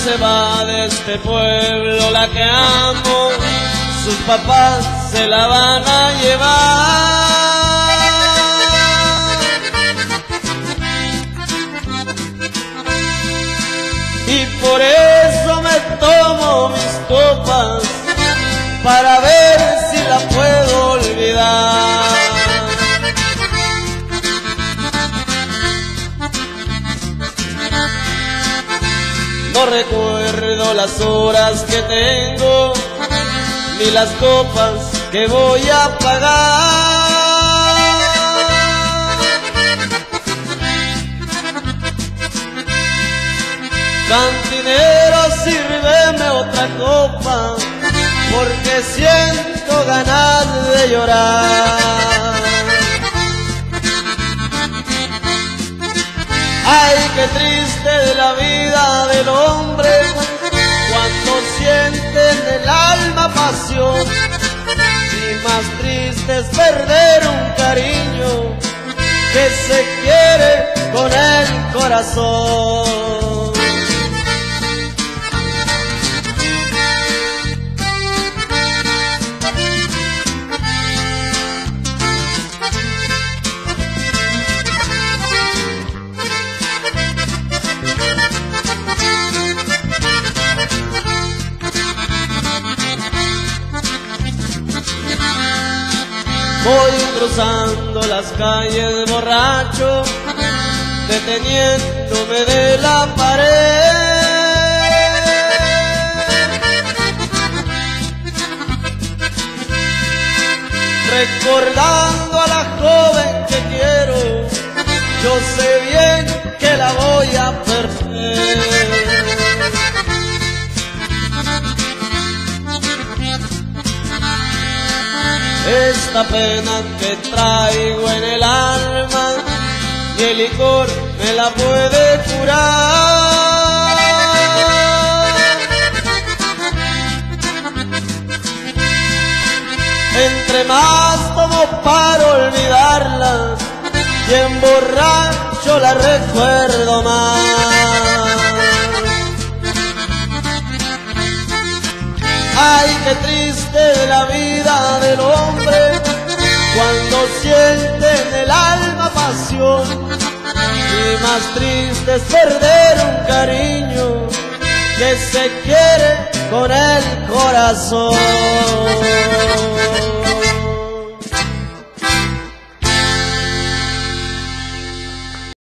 se va de este pueblo la que amo, sus papás se la van a llevar. Y por eso me tomo mis copas, para ver si la puedo olvidar. No recuerdo las horas que tengo, ni las copas que voy a pagar. Cantinero, sírveme otra copa, porque siento ganas de llorar. Ay, qué triste de la vida del hombre, cuando siente en el alma pasión. Y más triste es perder un cariño que se quiere con el corazón. Voy cruzando las calles borracho, deteniéndome de la pared. Recordando a la joven que quiero, yo sé bien que la voy a perder. Esta pena que traigo en el alma, ni el licor me la puede curar. Entre más tomo para olvidarla, y emborracho la recuerdo más. Ay, qué triste la vida del hombre, cuando siente en el alma pasión. Y más triste es perder un cariño que se quiere con el corazón.